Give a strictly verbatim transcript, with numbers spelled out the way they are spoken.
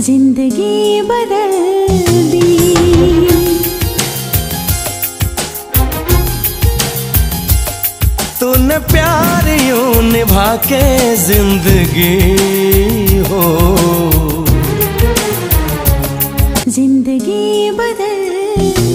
जिंदगी बदल दी। तूने प्यार यूं निभा के जिंदगी हो, जिंदगी बदल